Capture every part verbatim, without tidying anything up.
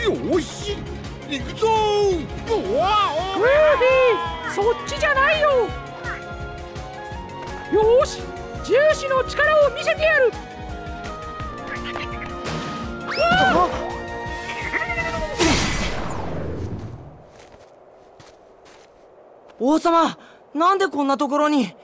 よし行くぞー。うわグーフィー、そっちじゃないよ。よーし、重視の力を見せてやる。 王様、なんでこんなところに。えー、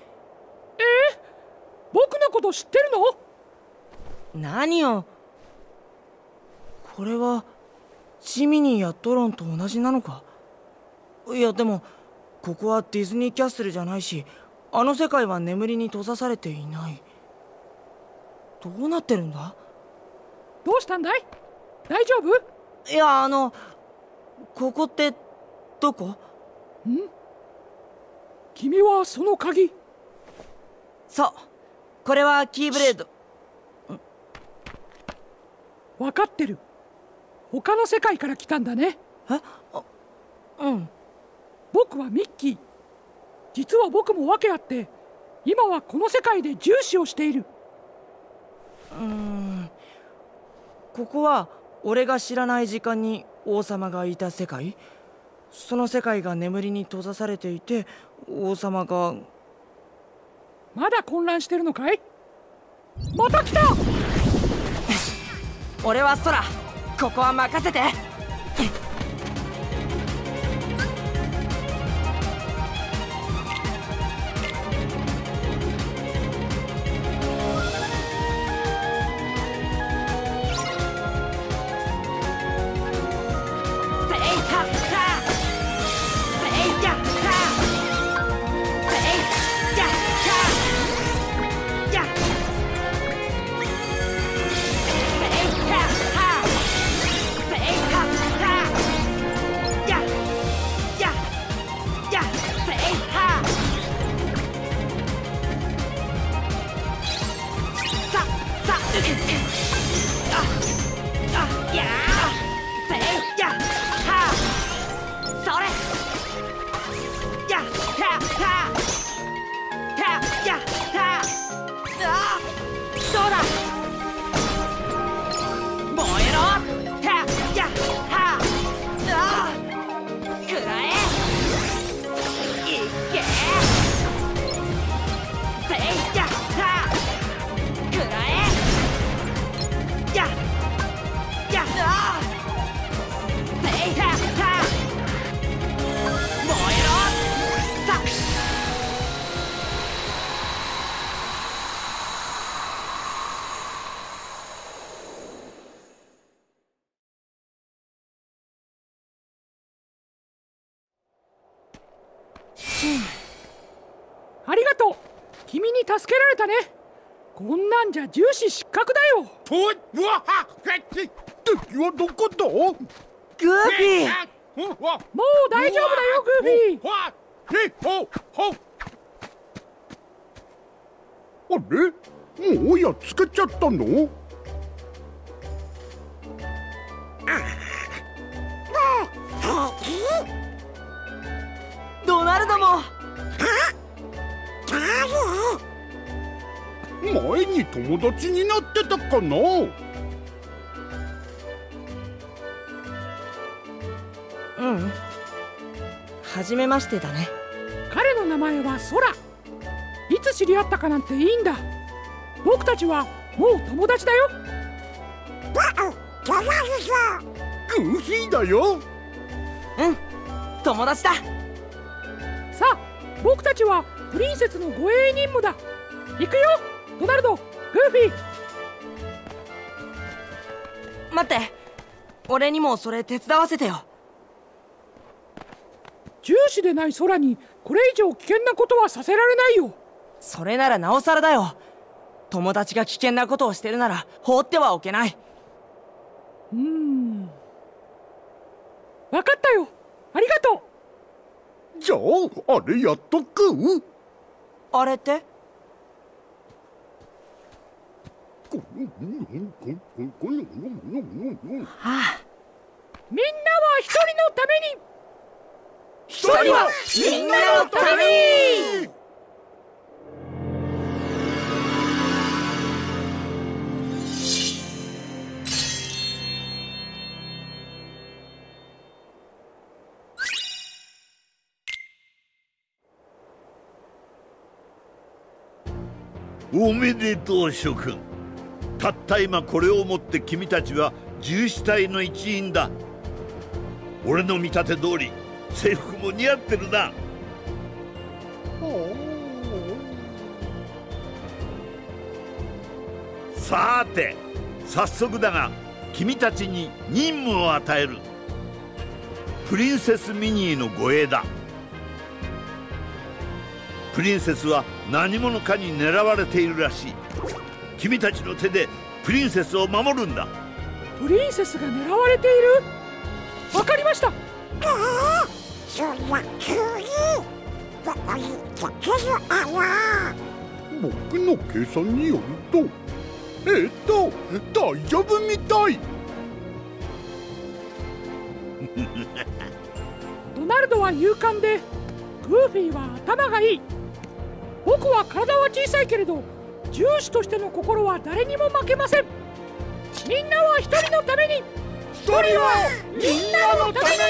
僕のこと知ってるの？ 何よ。これはジミニーやドロンと同じなのか。いやでもここはディズニーキャッスルじゃないし、あの世界は眠りに閉ざされていない。どうなってるんだ？ どうしたんだい？大丈夫？ いや、あのここってどこ？ん？ 君はその鍵。 そう、これはキーブレード。 分かってる。他の世界から来たんだね。 え？あ、うん。 僕はミッキー。実は僕も訳あって今はこの世界で重視をしている。 うーん、ここは俺が知らない時間に王様がいた世界？その世界が眠りに閉ざされていて、王様が。 まだ混乱してるのかい？また来た俺は空、ここは任せて。 ありがとう。君に助けられたね。こんなんじゃ重視失格だよ。 とうわは敵はどこだ？グーフィー、 もう大丈夫だよグーフィー。 あれ、もうやっつけちゃったの？ ドナルドも。 前に友達になってたかな？ うん、初めましてだね。 彼の名前はソラ。いつ知り合ったかなんていいんだ。僕たちはもう友達だよ。 グーフィーだよ。 うん、友達だ。 さあ、僕たちはプリンセスの護衛任務だ。行くよドナルド、グーフィー。 待って、俺にもそれ手伝わせてよ。 重視でない空にこれ以上危険なことはさせられないよ。 それならなおさらだよ。友達が危険なことをしてるなら放ってはおけない。 うーん、分かったよ。ありがとう。 じゃああれやっとく？ あれって？ はあ、みんなは一人のために。 一人はみんなのために。 おめでとう諸君。たった今これをもって君たちは獣死隊の一員だ。俺の見立て通り制服も似合ってるな。さーて早速だが君たちに任務を与える。プリンセスミニーの護衛だ。プリンセスは何者かに狙われているらしい。君たちの手でプリンセスを守るんだ。 プリンセスが狙われている。わかりました。 僕の計算によるとえっと大丈夫みたい。 ドナルドは勇敢でグーフィーは頭がいい。僕は体は小さいけれど獣士としての心は誰にも負けません。みんなは一人のために、一人はみんなのために。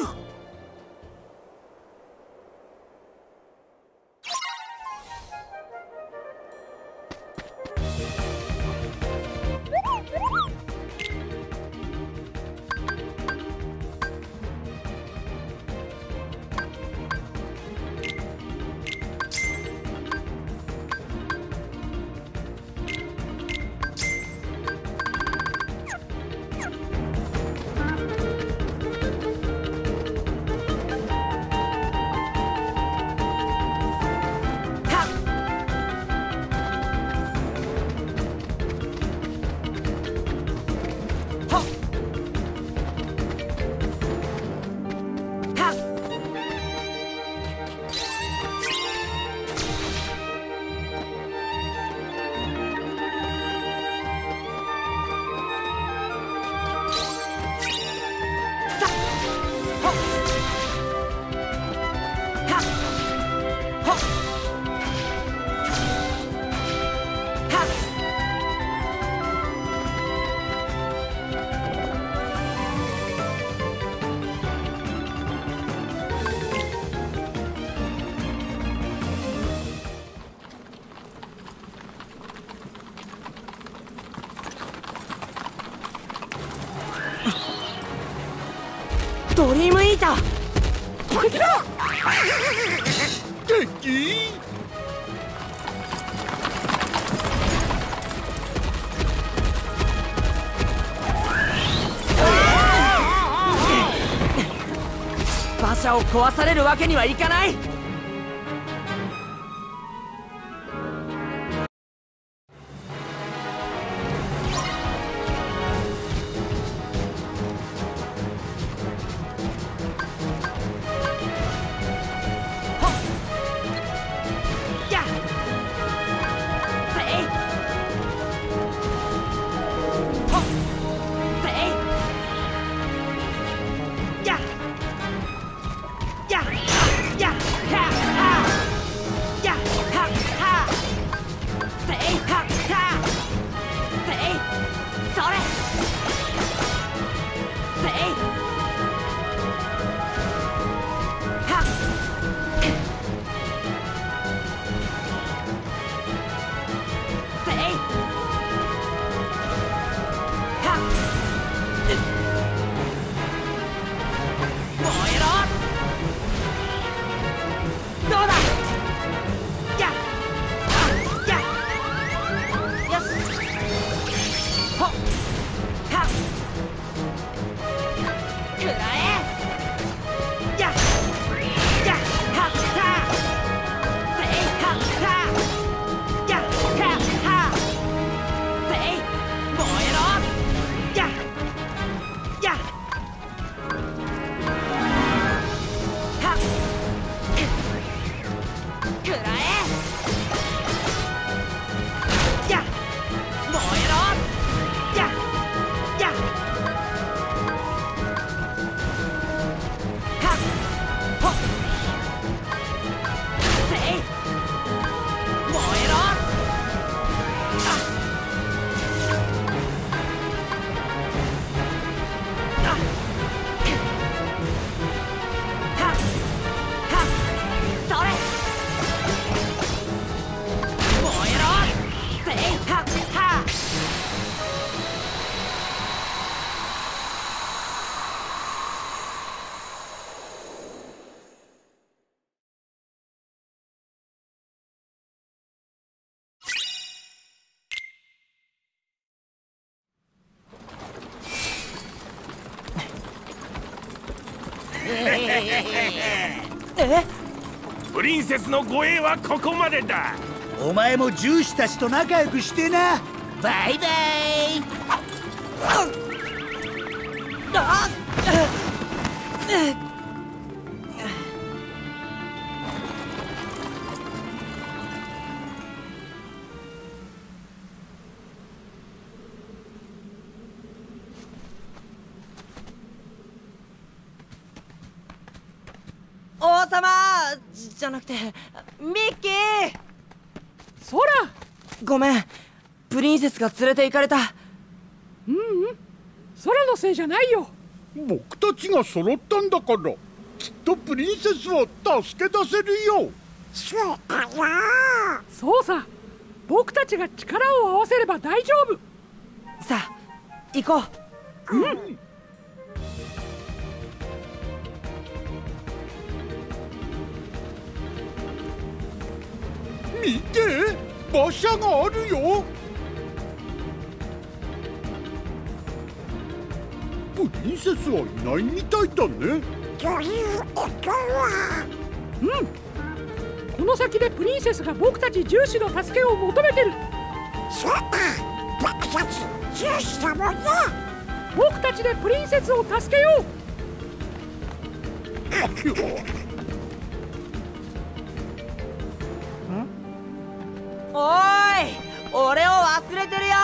ドリームイーター敵だ。 敵馬車を壊されるわけにはいかない。 え？ プリンセスの護衛はここまでだ。 お前も獣士たちと仲良くしてな。バイバイ。 あっ王様じゃなくてミッキー。 そらごめん、プリンセスが連れて行かれた。 うんうん、空のせいじゃないよ。 僕たちが揃ったんだから、きっとプリンセスを助け出せるよ。 そうかな。 そうさ、僕たちが力を合わせれば大丈夫。 さあ行こう。 うん。 見て、馬車があるよ。プリンセスはいないみたいだね。 ということは、 うん、この先でプリンセスが僕たち獣士の助けを求めてる。 そうだ、僕たち獣士だもんね。 僕たちでプリンセスを助けよう。 おーい、俺を忘れてるよ。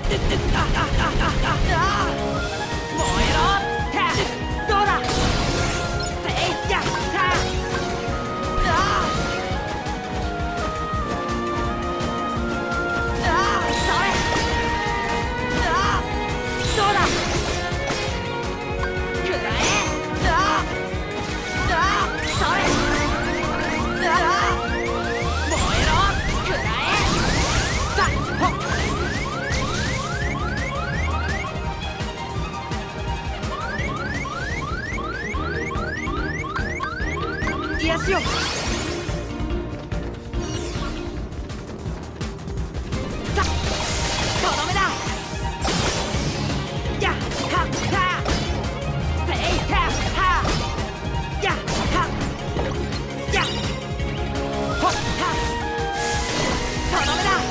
癒しよ。さとどめだ。やっはっはせいはっはやっはっやっほっはとどめだ。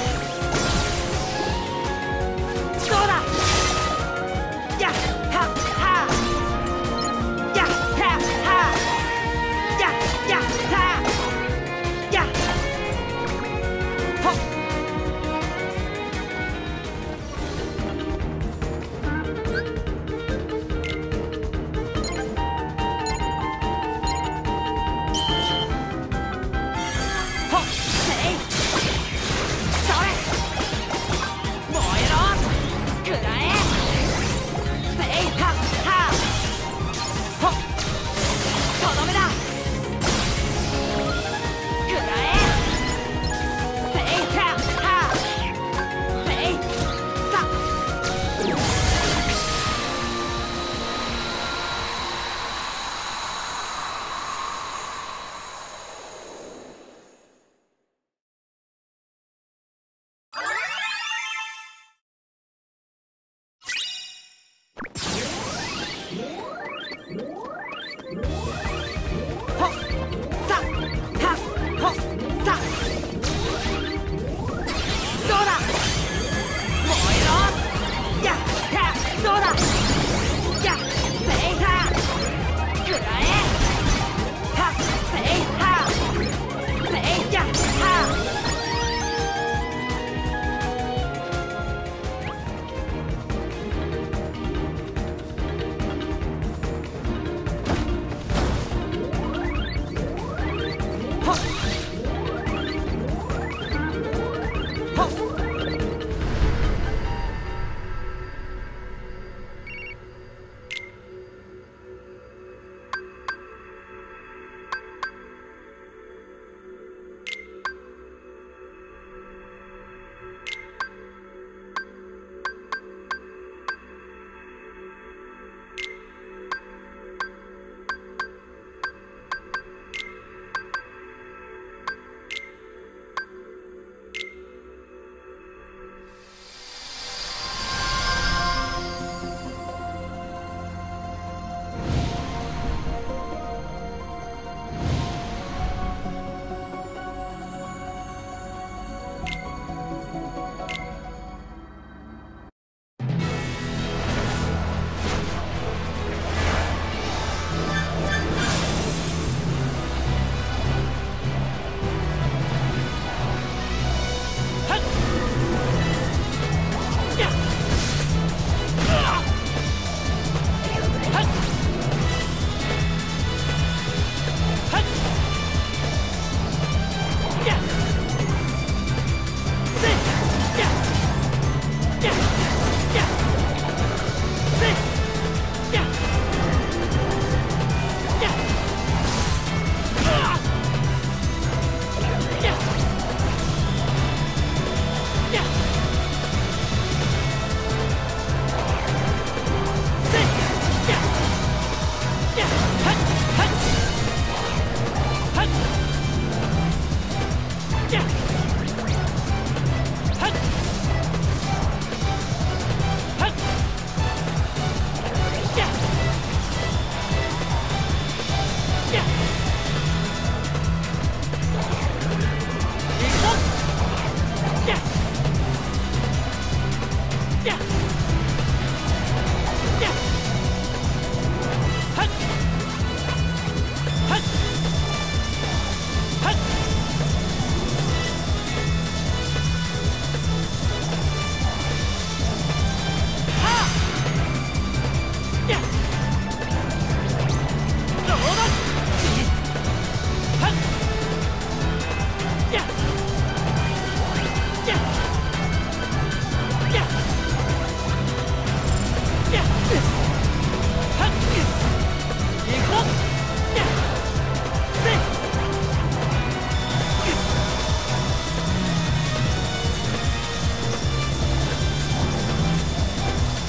そうだ。やっはっはやっはっはやっやっは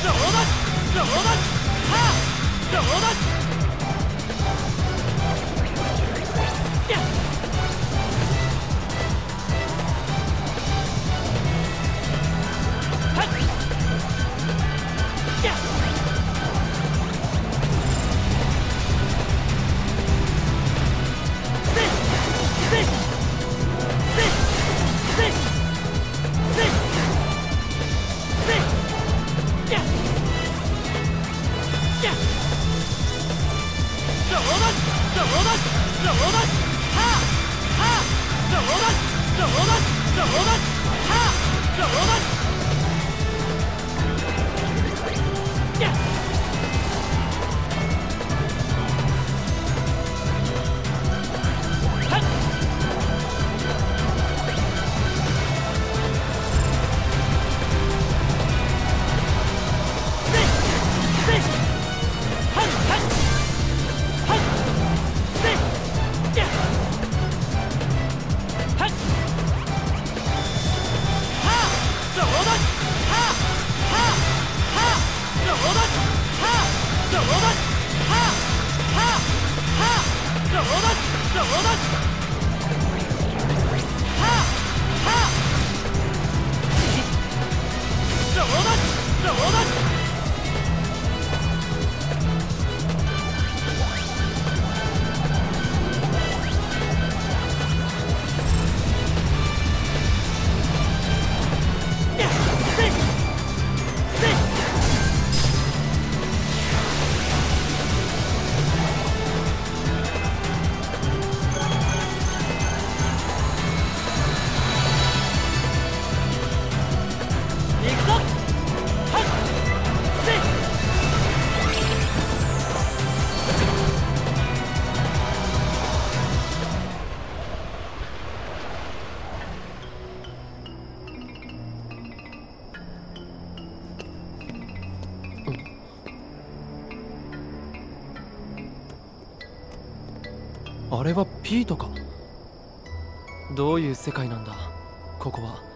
あれはピートか。どういう世界なんだここは。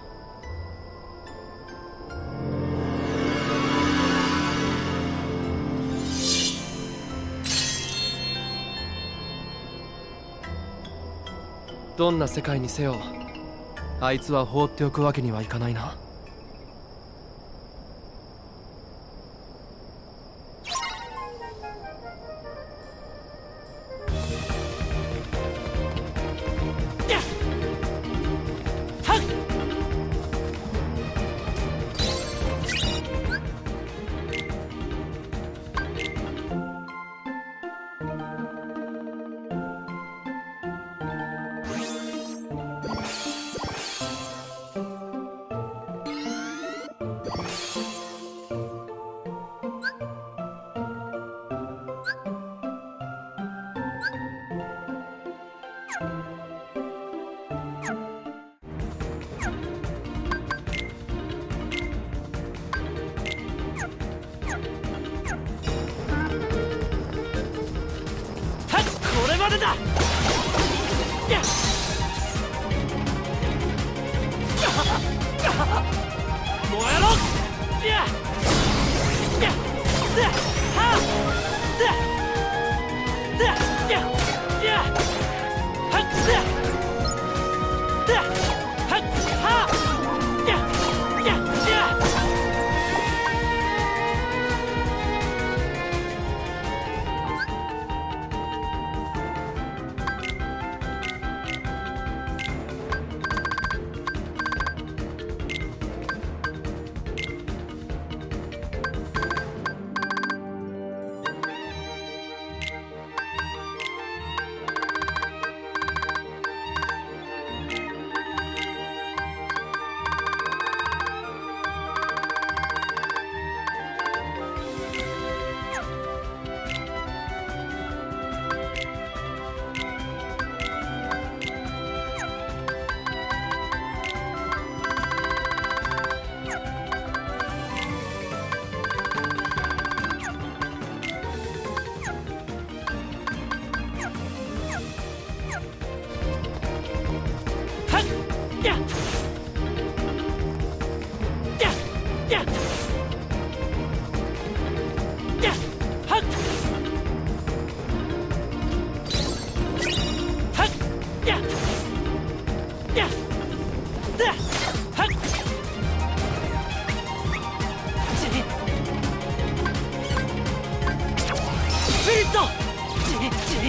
どんな世界にせよあいつは放っておくわけにはいかないな。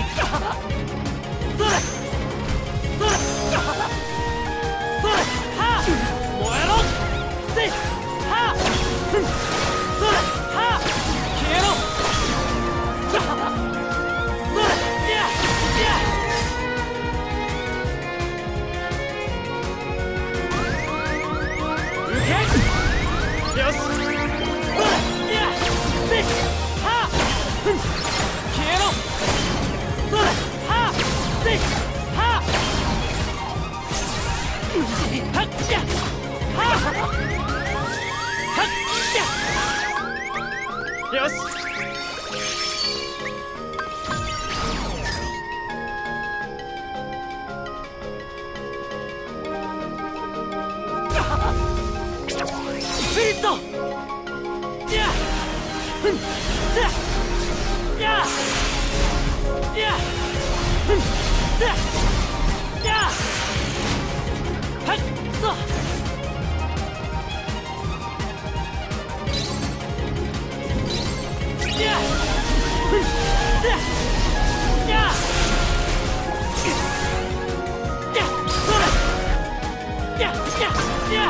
それそれそれはあ燃えろせいはあそれはあ消えろそれいやいや受けよしそれいやせいはあ消えろそれはあせいはあはっやはあはっやよしスイートやふんやややふんややはいそうやふんやややそれややや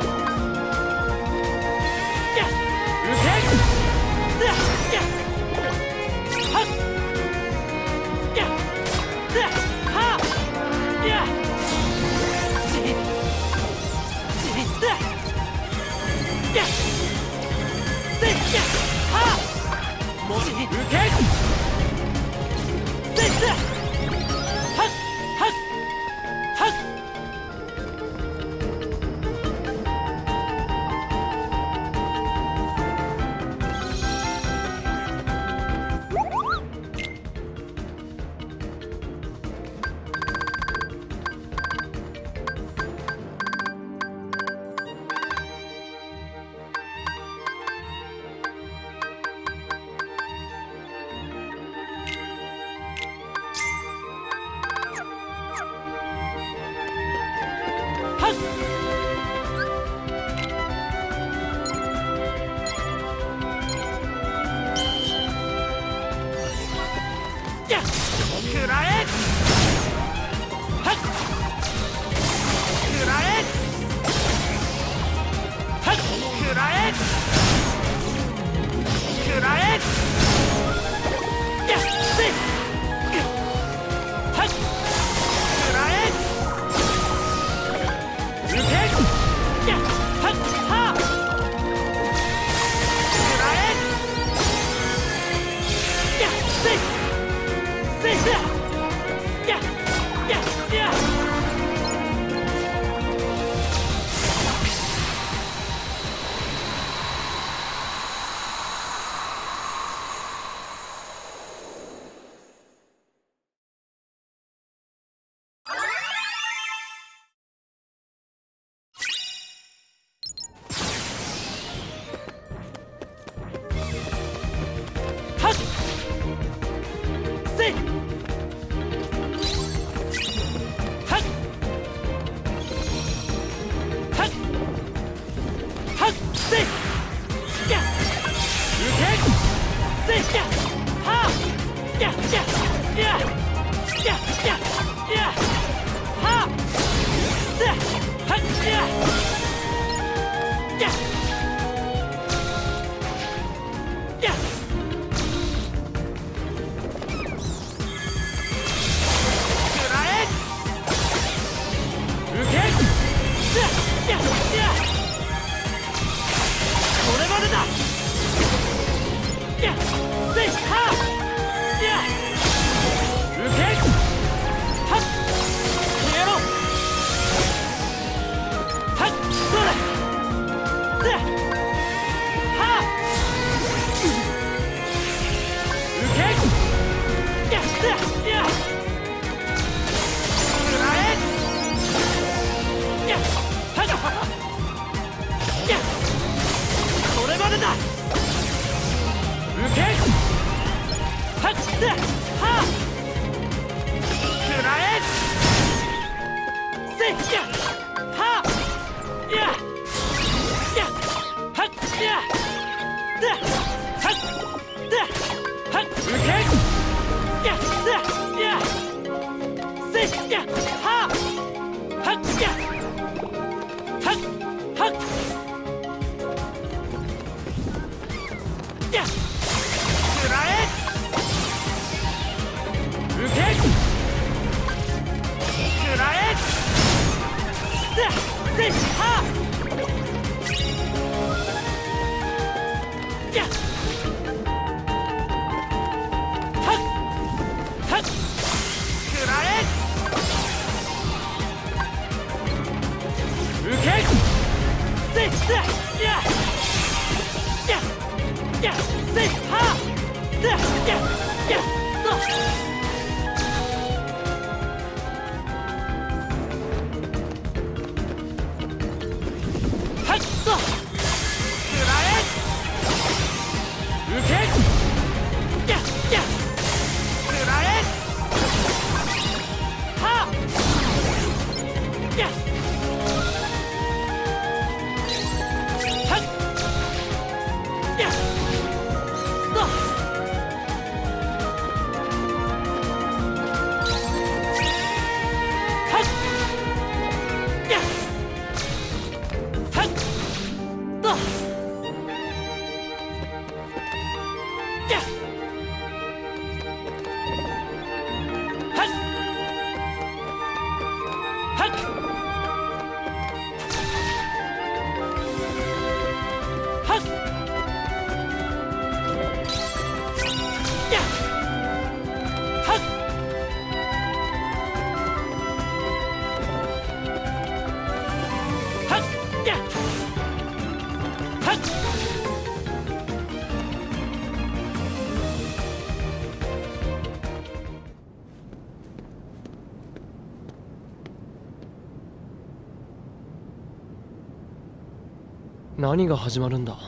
や受けややはっややはやじじややせやはもう受けせやはっはっはっ何が始まるんだ。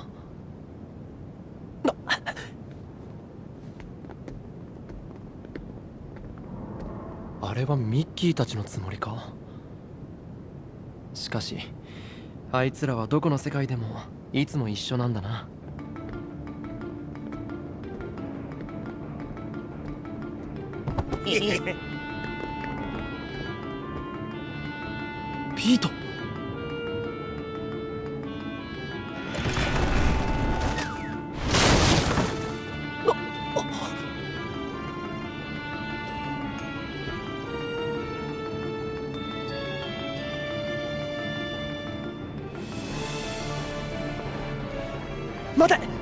あれはミッキーたちのつもりか。しかしあいつらはどこの世界でもいつも一緒なんだな。ピート。待て。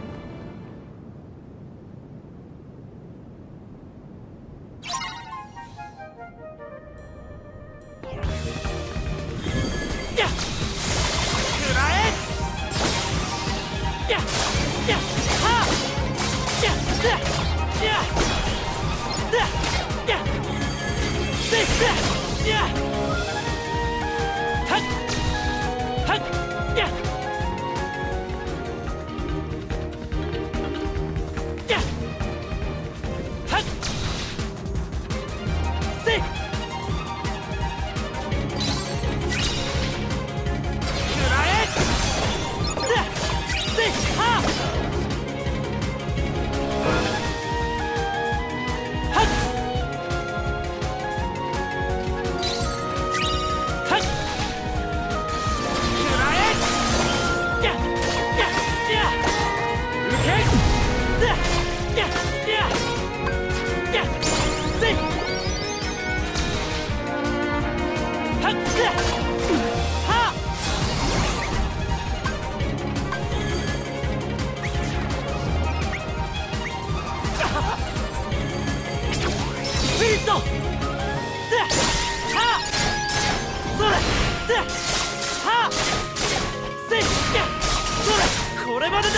これまでだ。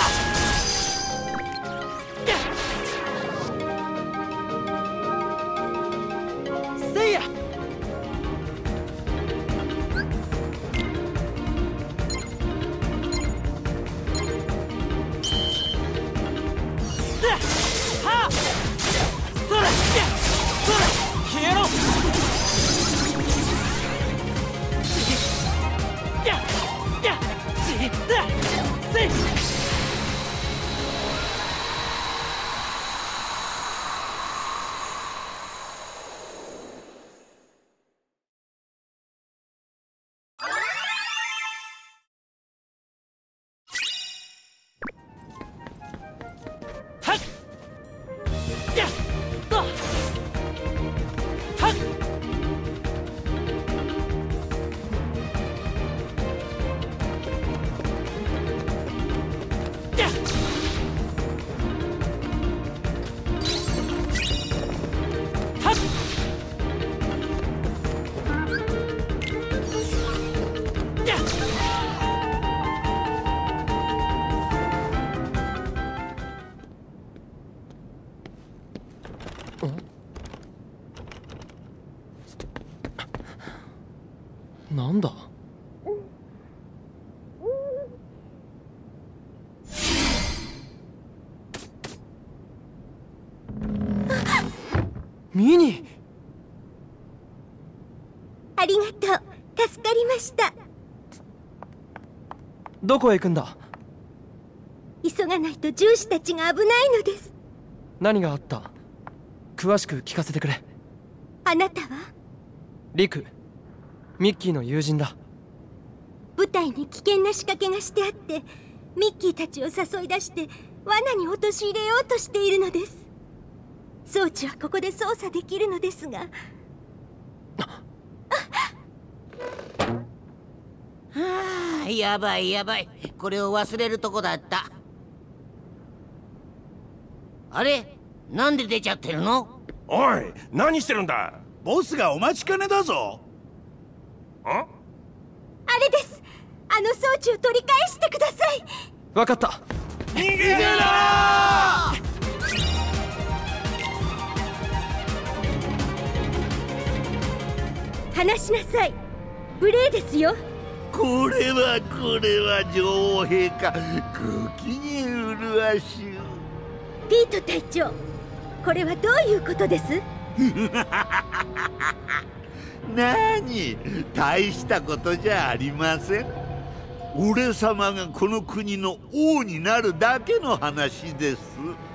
せいや。はあ。それ。それ。消えろ。や。や。ち。せい。 なんだ。ミニ、 ありがとう、助かりました。 どこへ行くんだ。 急がないと銃士たちが危ないのです。 何があった？詳しく聞かせてくれ。 あなたは？ リク、ミッキーの友人だ。 舞台に危険な仕掛けがしてあって、ミッキーたちを誘い出して罠に陥れようとしているのです。装置はここで操作できるのですが。 はあ、やばいやばい、これを忘れるとこだった。あれ、なんで出ちゃってるの？ おい、何してるんだ。 ボスがお待ちかねだぞ。 ん？ あれです。あの装置を取り返してください。 分かった。 逃げろー！ 離しなさい。無礼ですよ。 これはこれは女王陛下、ご機嫌麗しゅう。 ピート隊長、これはどういうことです？ なに、大したことじゃありません。俺様がこの国の王になるだけの話です。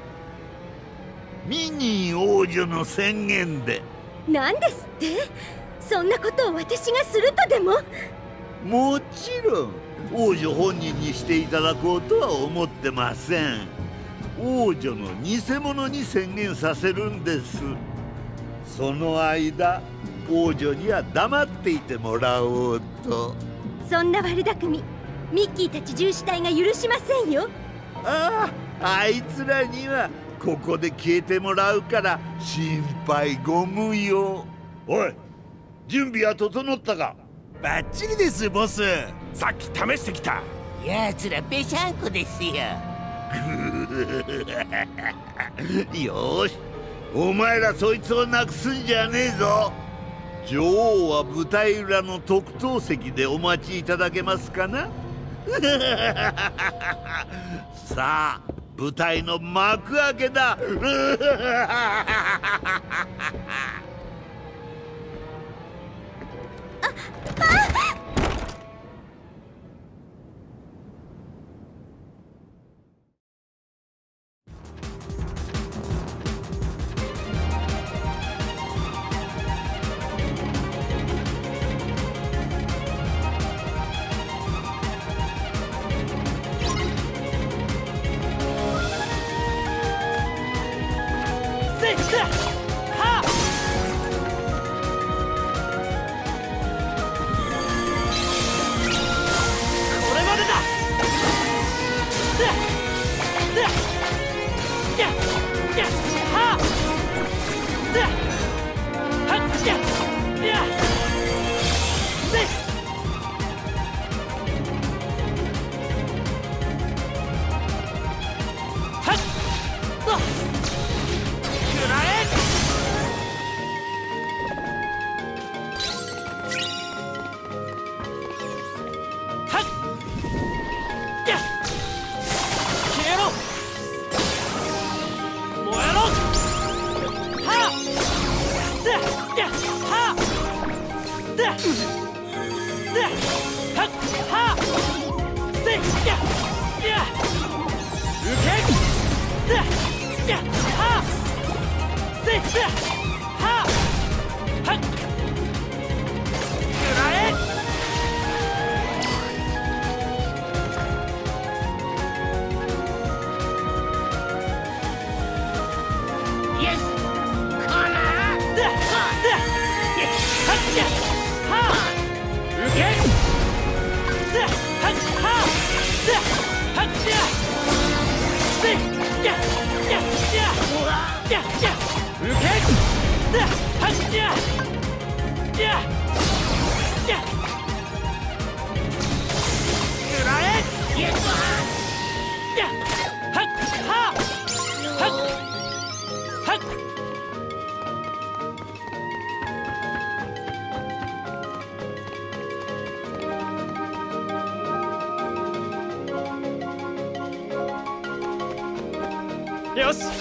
ミニー王女の宣言で。 何ですって？そんなことを私がするとでも？ もちろん王女本人にしていただこうとは思ってません。王女の偽物に宣言させるんです。その間王女には黙っていてもらおうと。 そんな悪巧み、ミッキーたち銃士隊が許しませんよ。 ああ、あいつらにはここで消えてもらうから心配ご無用。おい、準備は整ったか？ バッチリです、ボス。 さっき試してきた。 やつらぺしゃんこですよ。 よし、お前らそいつをなくすんじゃねえぞ。女王は舞台裏の特等席でお待ちいただけますかな？さあ、舞台の幕開けだ。 はっよし。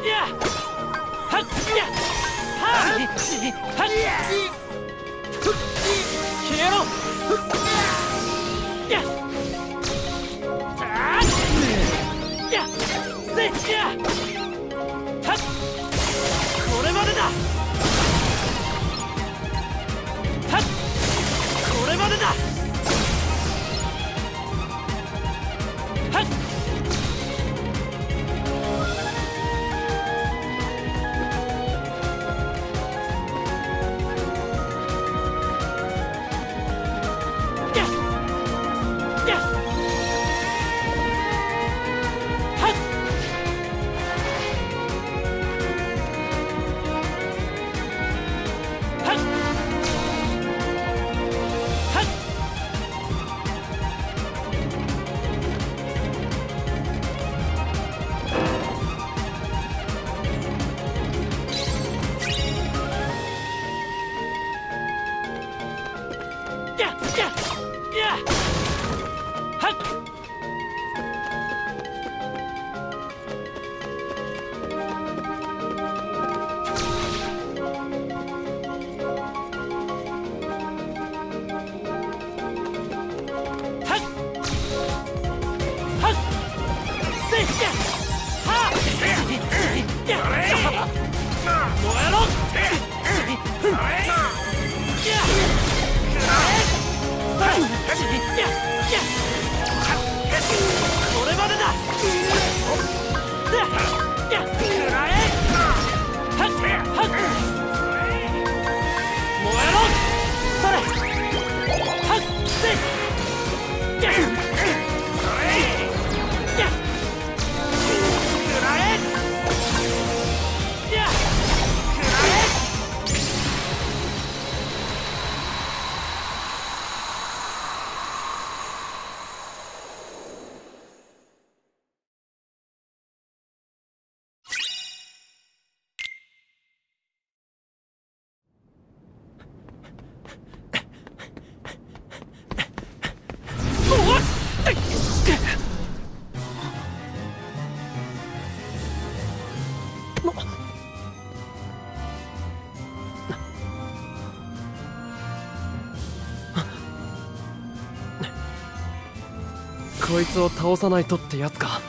こいつを倒さないとってやつか。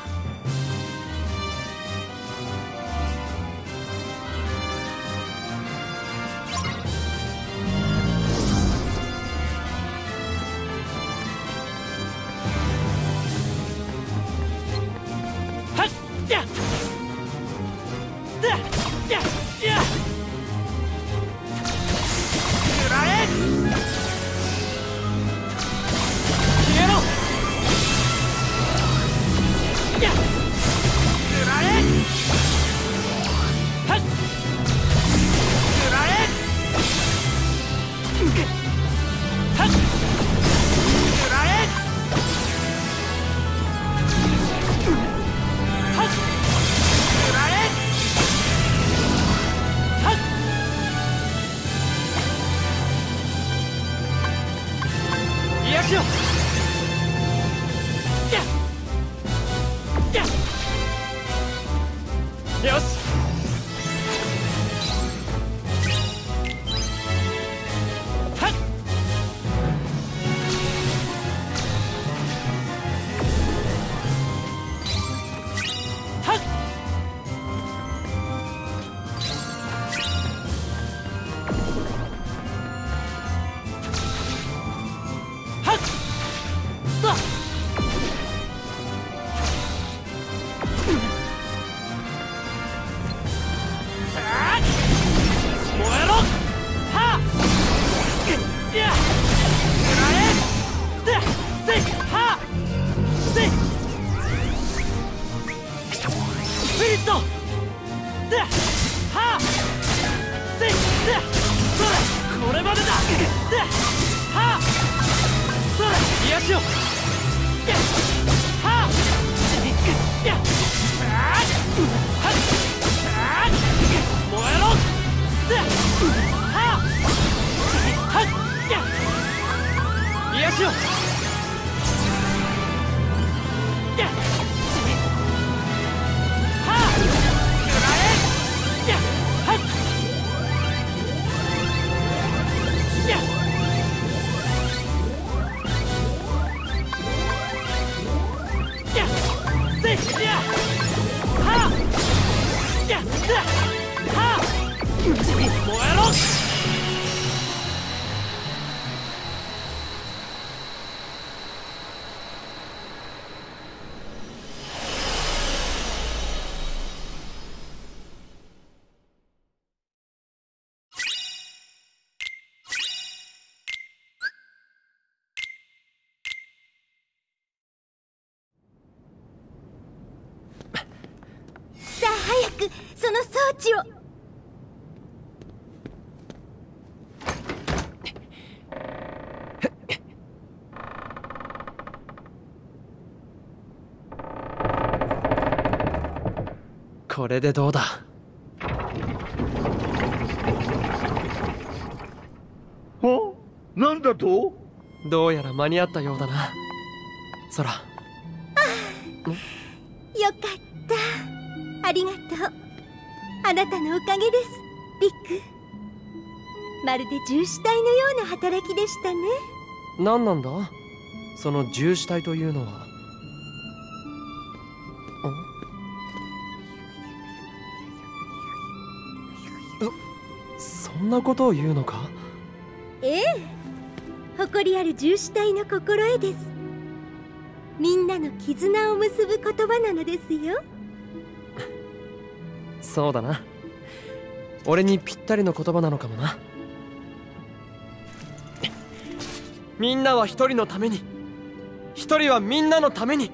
くらえさあ早くその装置を。 これでどうだ。 は？なんだと？ どうやら間に合ったようだな、ソラ。 よかった。ありがとう。あなたのおかげです、リック。まるで獣歯体のような働きでしたね。 何なんだその獣歯体というのは。そ、そんなことを言うのか？ ええ、誇りある獣歯体の心得です。みんなの絆を結ぶ言葉なのですよ。 そうだな。俺にぴったりの言葉なのかもな。みんなは一人のために、一人はみんなのために。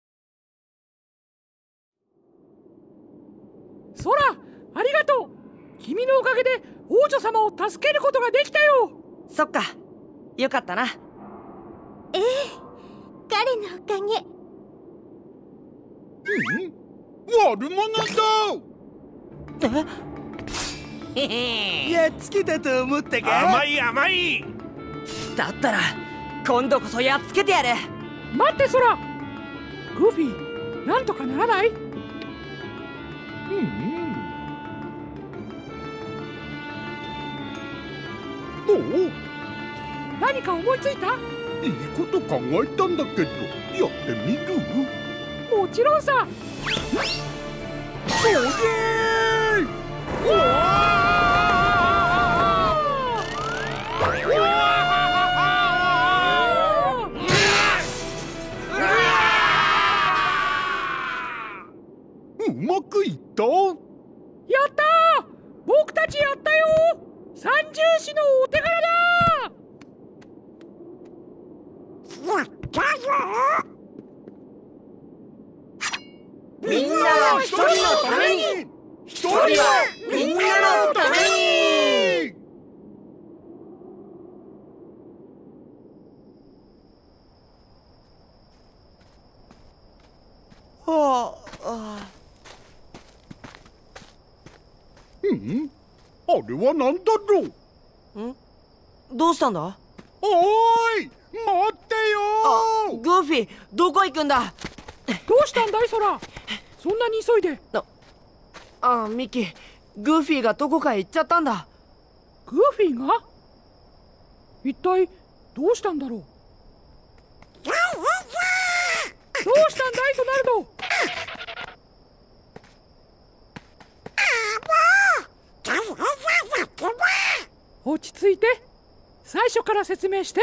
ソラ、ありがとう。 君のおかげで王女様を助けることができたよ。 そっか、よかったな。 ええ、彼のおかげ。 うん、悪者だ。 へへ。 やっつけたと思ったか。 甘い甘い。 だったら今度こそやっつけてやる。 待ってソラ、グーフィー、なんとかならない？うんうん。どう？ 何か思いついた？ いいこと考えたんだけど、やってみる？ もちろんさ。 それー！うわー！うまくいった？ やったー！僕たちやったよー！三重士のお手柄だー！ やったよ。 みんなは一人のために、一人はみんなのために。はあ、 うん？あれは何だろう？ ん？どうしたんだ？ おーい、待ってよー！グーフィー、どこ行くんだ？ どうしたんだいソラ、そんなに急いで。 ああ、ミッキー、グーフィーがどこかへ行っちゃったんだ。 グーフィーが？一体どうしたんだろう。どうしたんだいドナルド？落ち着いて、最初から説明して。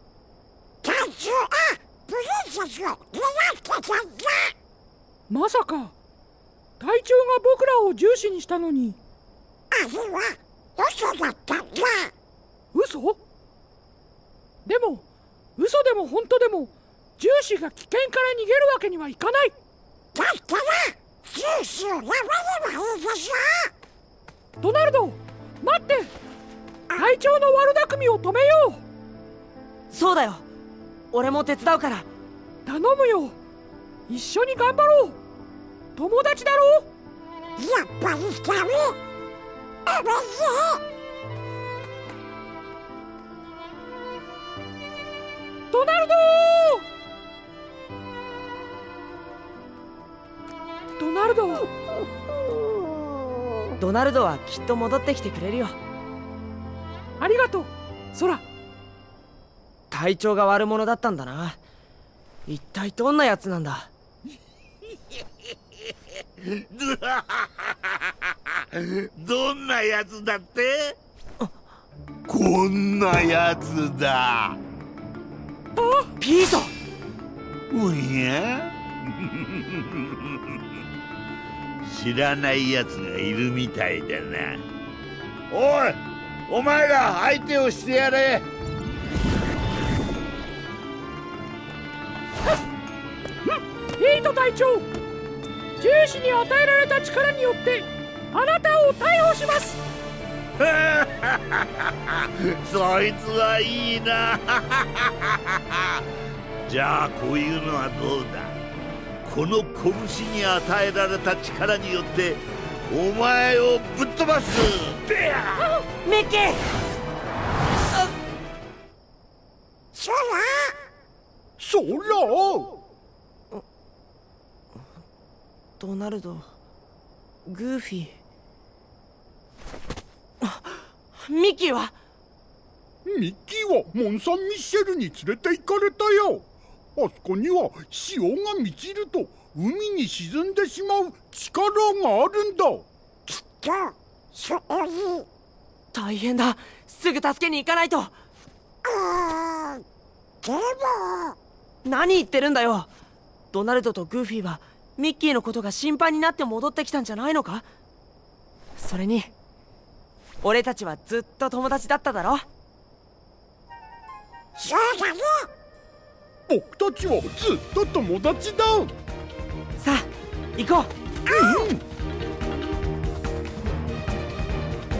まさか隊長が僕らを重視にしたのに。 あれは嘘だったんだ。 嘘？でも嘘でも本当でも重視が危険から逃げるわけにはいかない。 だったら重視をやめればいいでしょ。 ドナルド、待って、隊長の悪巧みを止めよう。 そうだよ、俺も手伝うから。 頼むよ、一緒に頑張ろう。友達だろう。 やっぱりダメ。おめでドナルドー！ドナルドドナルドはきっと戻ってきてくれるよ。 ありがとう、ソラ。 隊長が悪者だったんだな。一体どんなやつなんだ？ どんなやつだって？こんなやつだ。 あ、 ピート。 おや？知らないやつがいるみたいだな。おい、お前ら相手をしてやれ。 ピート隊長、ジューシに与えられた力によってあなたを逮捕します。 そいつはいいな。じゃあこういうのはどうだ。この拳に与えられた力によってお前をぶっ飛ばす。 ミッキー！ そらそらドナルド、グーフィー。ミッキーは？ ミッキーはモン・サン・ミッシェルに連れて行かれたよ。あそこには潮が満ちると海に沈んでしまう力があるんだ。 きっとそういう。 大変だ、すぐ助けに行かないと。 あーでも何言ってるんだよ。ドナルドとグーフィーはミッキーのことが心配になって戻ってきたんじゃないのか？それに俺たちはずっと友達だっただろ。 そうだね。 僕たちはずっと友達だ。 さあ行こう。 うん。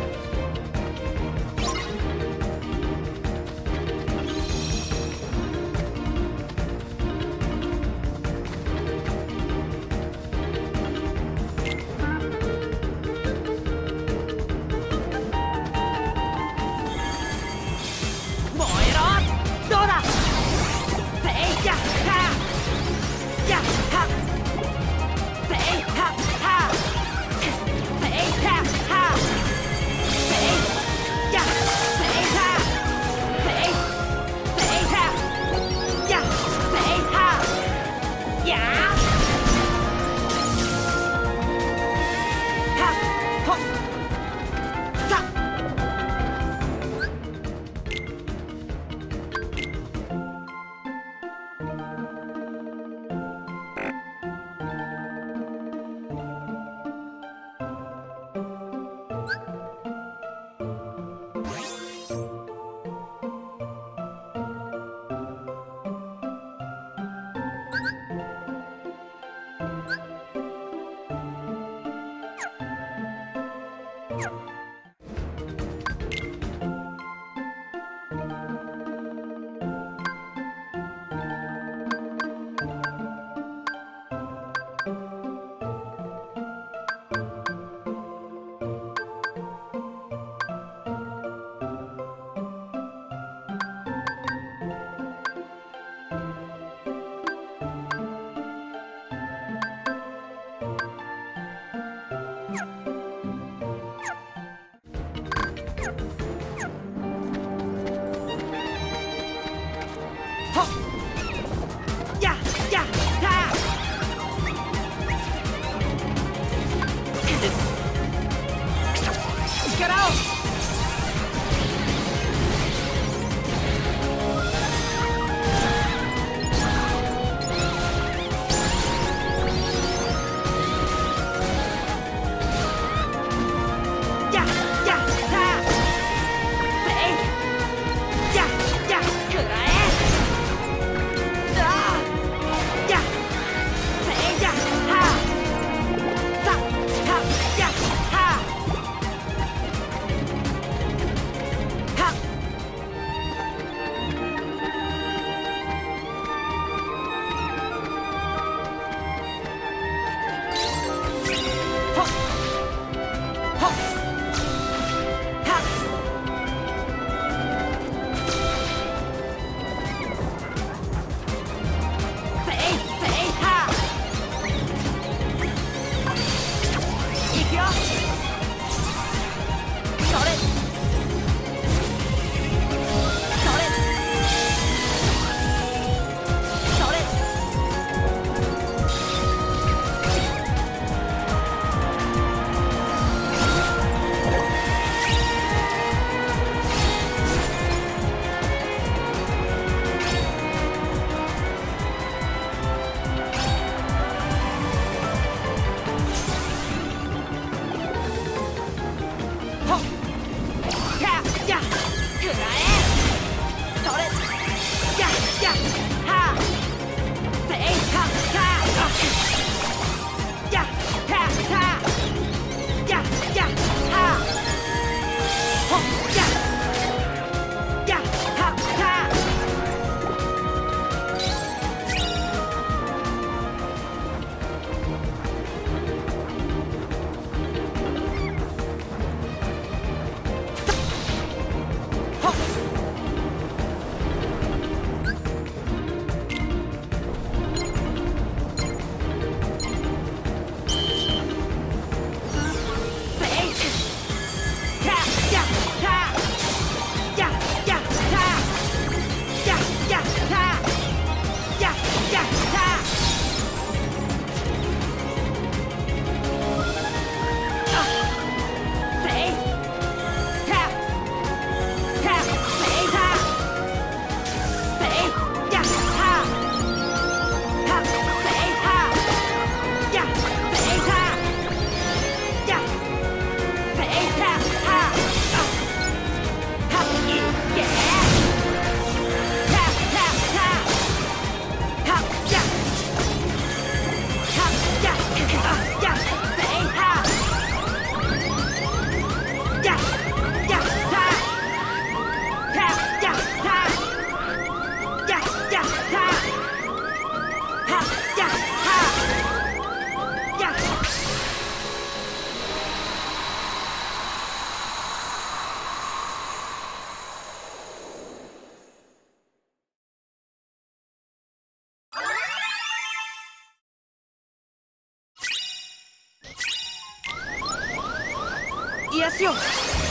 癒しをさ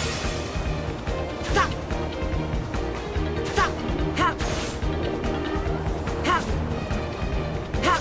さははは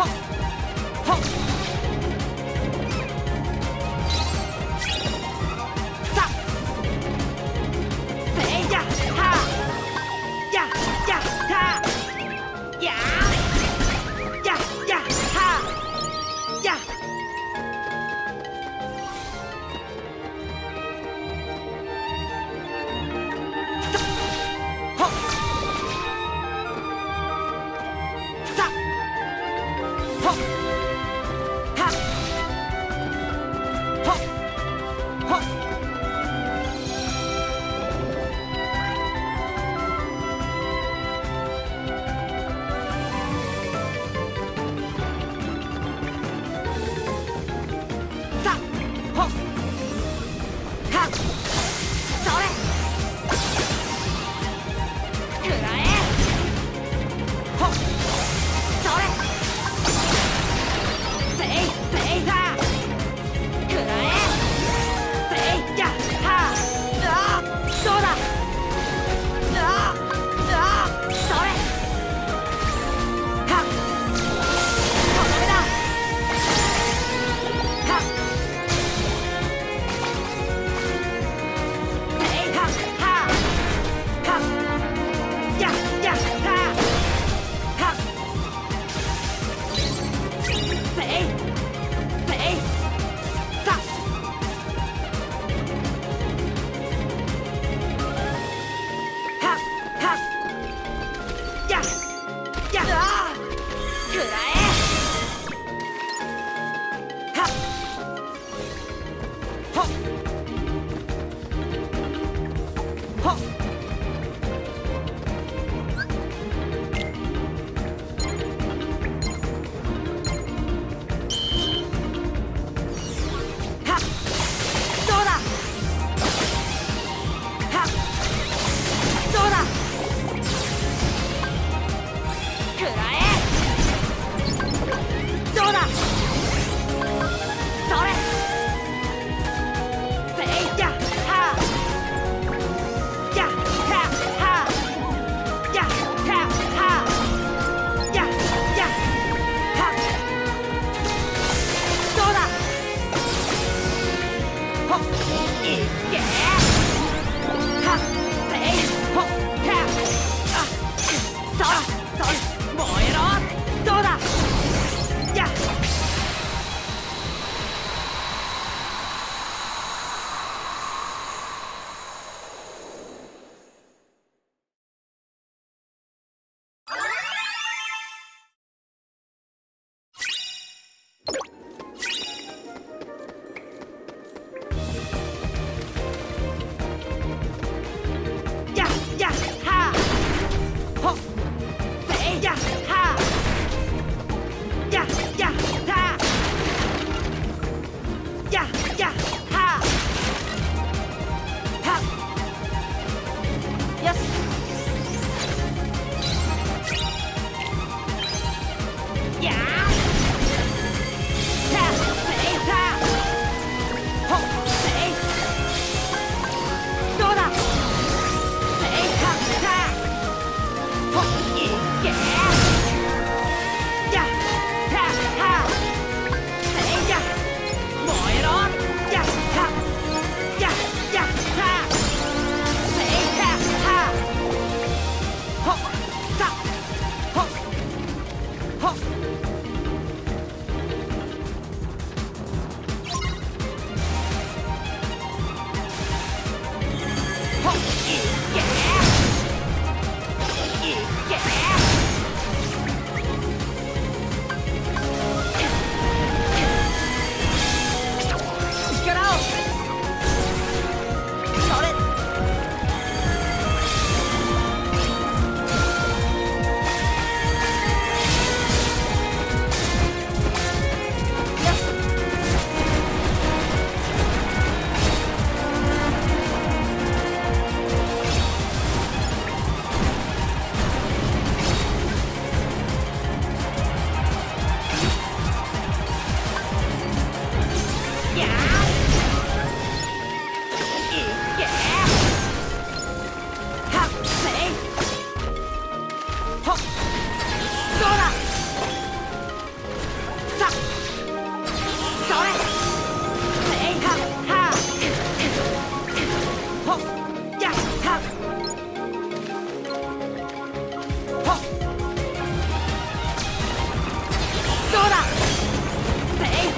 は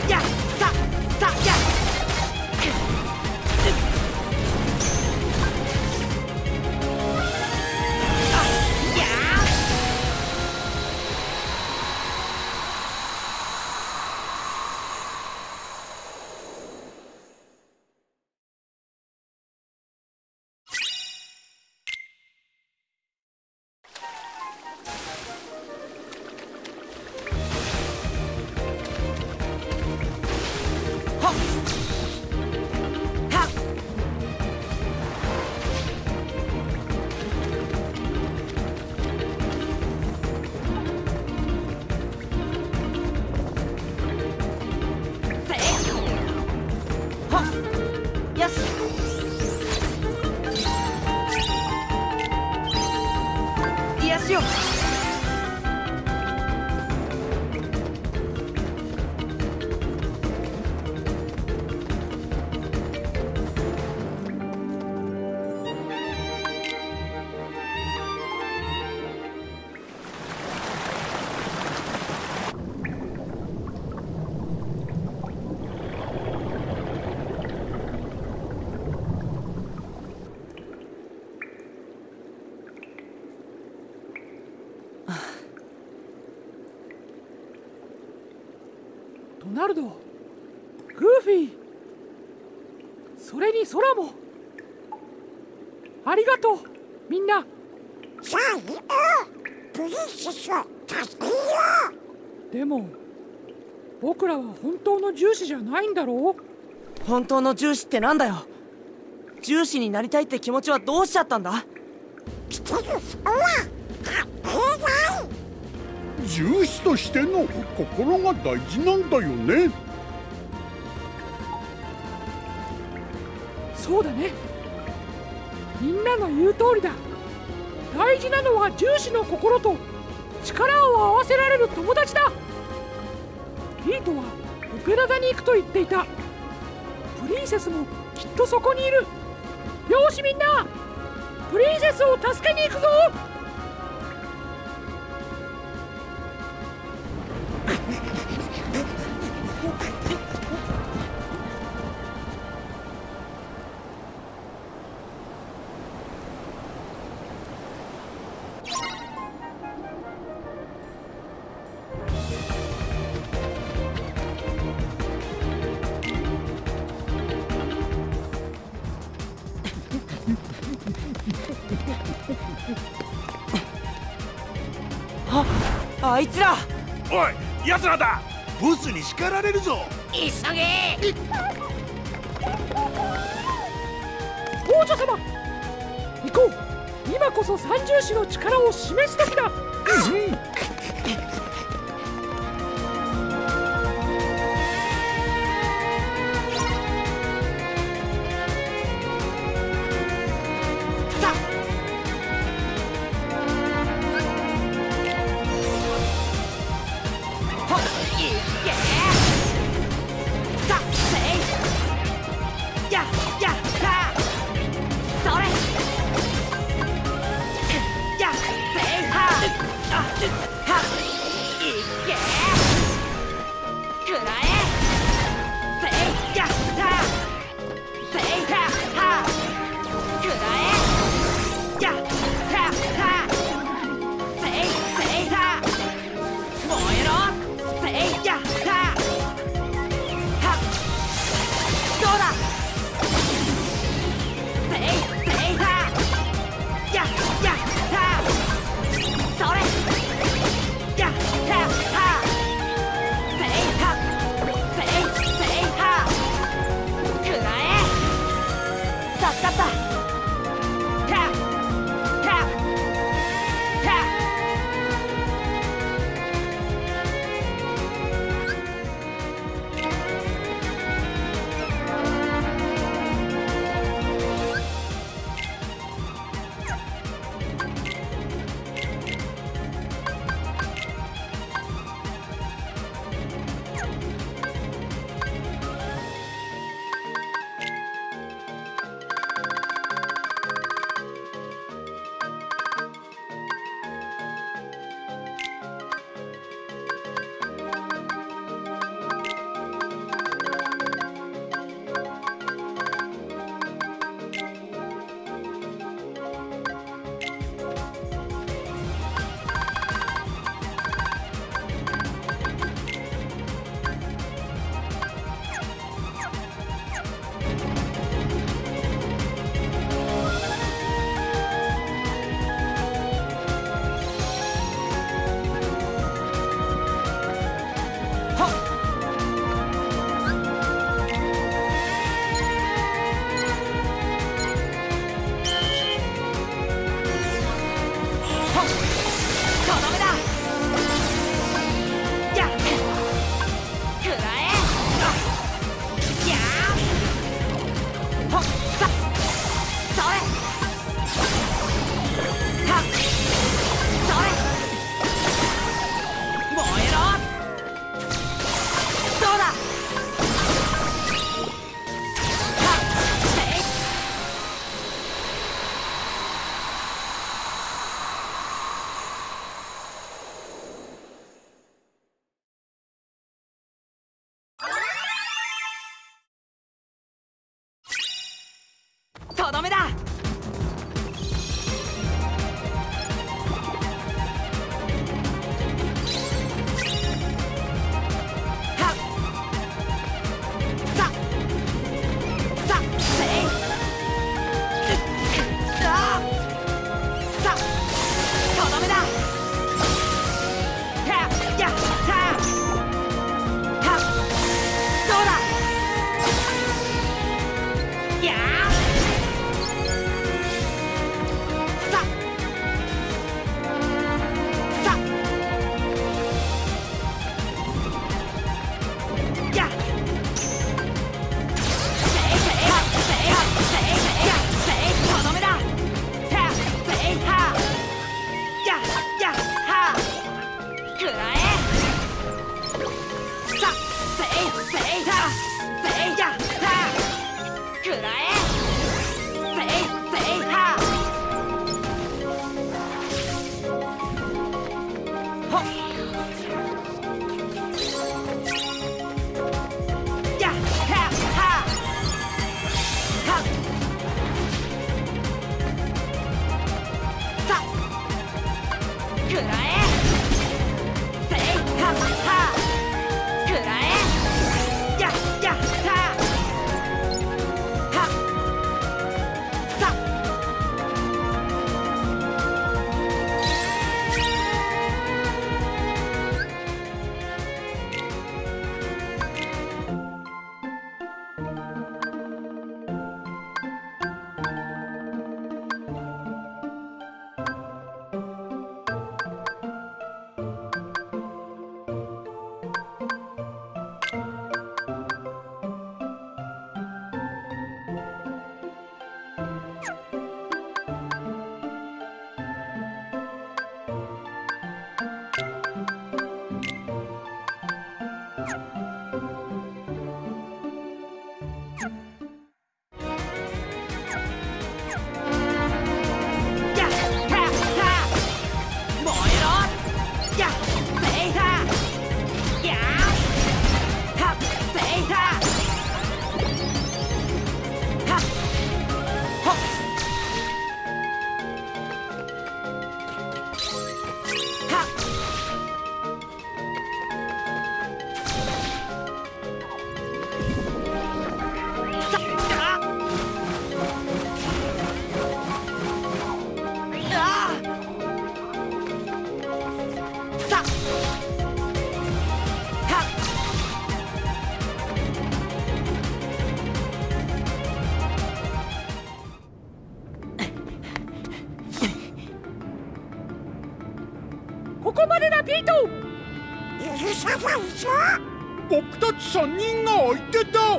やささやドナルド、グーフィー、それにソラもありがとう。みんなさあ行こう。プリンセスを助けよう。でも僕らは本当の獣士じゃないんだろう。 本当の獣士ってなんだよ。獣士になりたいって気持ちはどうしちゃったんだ。 来てる人は勝手ない。 獣士としての心が大事なんだよね。 そうだね。みんなの言う通りだ。大事なのは獣士の心と力を合わせられる友達だ。ピートはオペラ座に行くと言っていた。プリンセスもきっとそこにいる。よしみんな、プリンセスを助けに行くぞ。 あ、あいつら。 おい、奴らだ。ボスに叱られるぞ。 急げ。 王女様、行こう。今こそ三獣士の力を示す時だ。 やったどめだ。 ここまでだ、ピート。 許さないぞ。 僕たち三人が相手だ。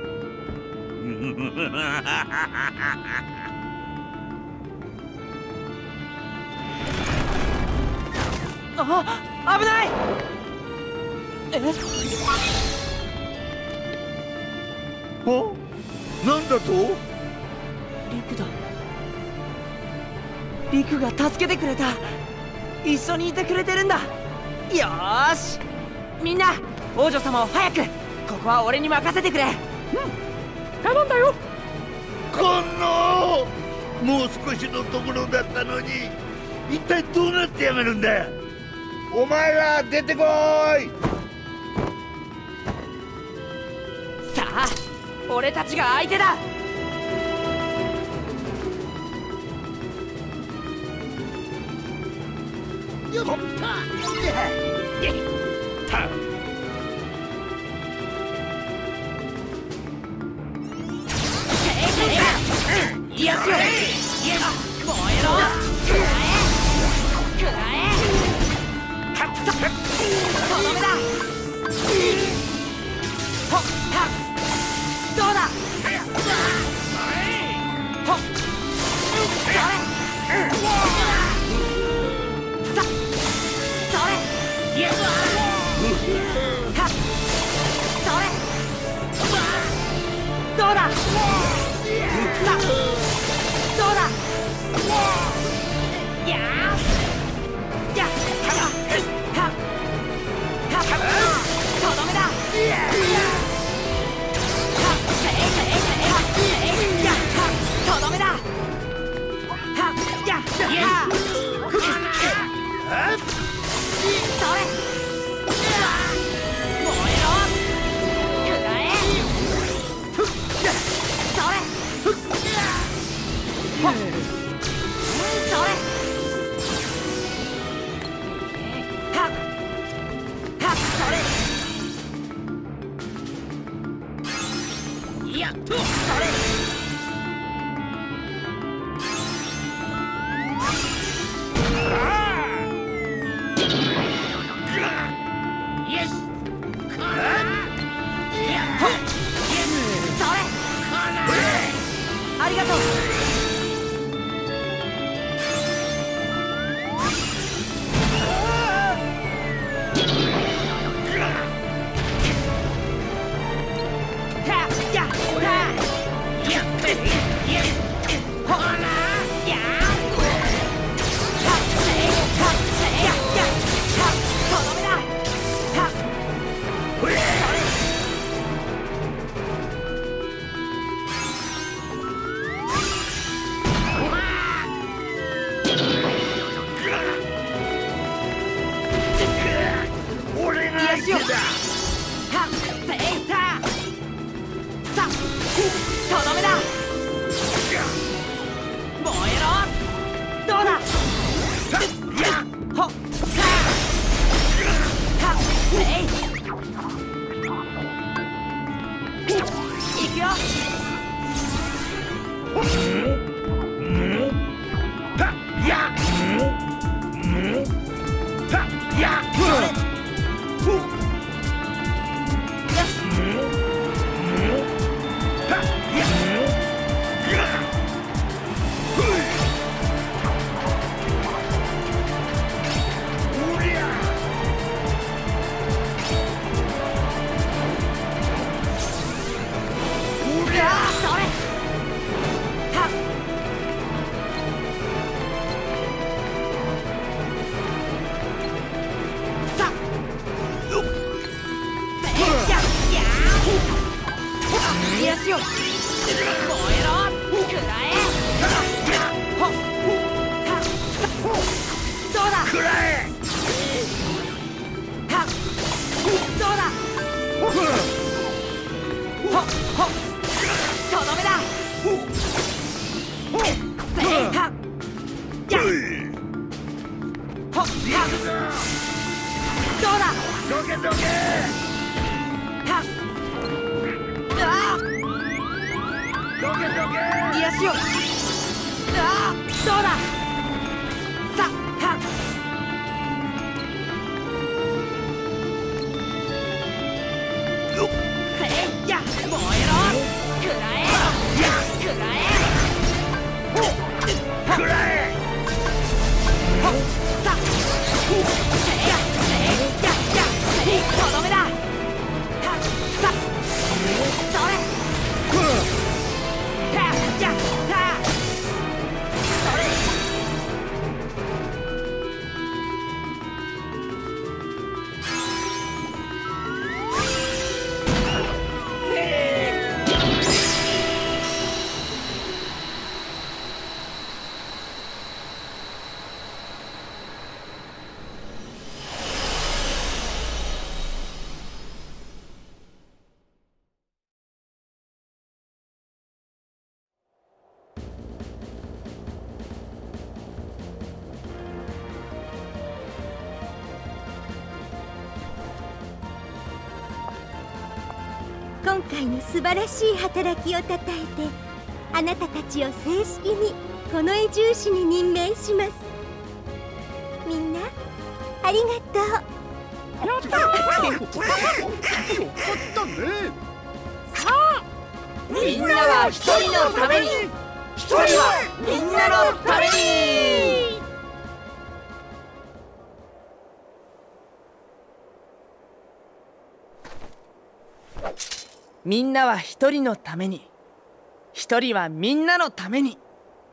あ、危ない。え？ あ、なんだと？ リクだ。リクが助けてくれた。一緒にいてくれてるんだ。よーし、みんな王女様を早くここは俺に任せてくれ。うん、 頼んだよ。 このもう少しのところだったのに一体どうなってやめるんだ。お前ら出てこい。 さあ、俺たちが相手だ。 よっとやっ燃えろ。くらえくらえ。とどめだ。ほっはっ、どうだ。ほっ、それ。さ、それ。はっ、それ。どうだ。さ、どうだ。やーやっはっはっはっ、とどめだ。はっ、せいせいせいはっせいやっはっ、とどめだ。 やっそれありがとう。 今回の素晴らしい働きをたたえて、あなたたちを正式にこの絵重視に任命します。みんなありがとう。 やったー。よかったね。さあ、 みんなは一人のために、一人はみんなのために。みんなは一人のために、一人はみんなのために。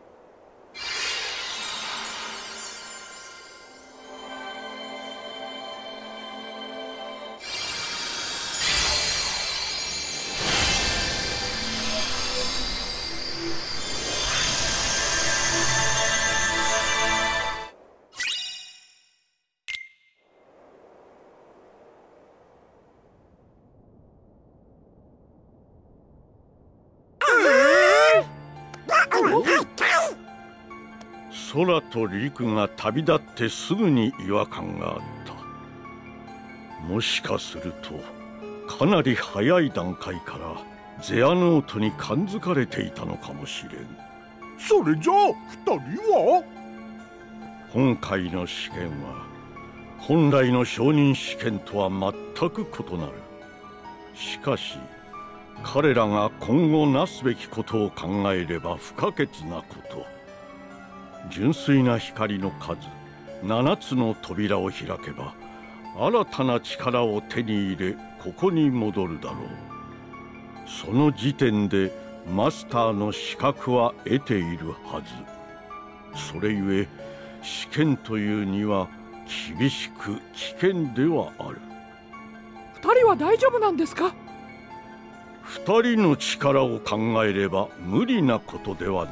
空と陸が旅立ってすぐに違和感があった。もしかするとかなり早い段階からゼアノートに感づかれていたのかもしれん。 それじゃあ二人は？ 今回の試験は本来の昇任試験とは全く異なる。しかし彼らが今後なすべきことを考えれば不可欠なこと。純粋な光の数七つの扉を開けば新たな力を手に入れここに戻るだろう。その時点でマスターの資格は得ているはず。それゆえ試験というには厳しく危険ではある。 二人は大丈夫なんですか？ 二人の力を考えれば無理なことではない。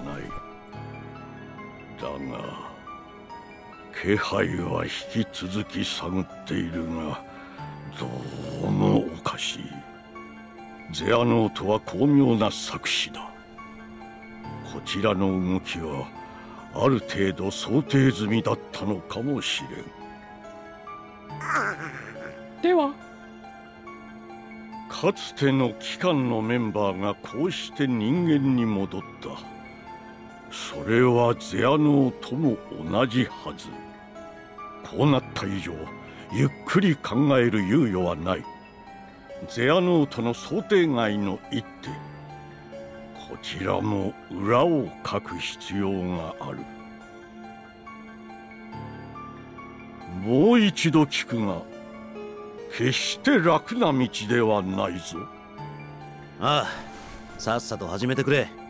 だが気配は引き続き探っているが、どうもおかしい。ゼアノートは巧妙な策士だ。こちらの動きはある程度想定済みだったのかもしれん。 ではかつての機関のメンバーがこうして人間に戻った。それはゼアノートも同じはず。こうなった以上ゆっくり考える猶予はない。ゼアノートの想定外の一手、こちらも裏をかく必要がある。もう一度聞くが、決して楽な道ではないぞ。 ああ、さっさと始めてくれ。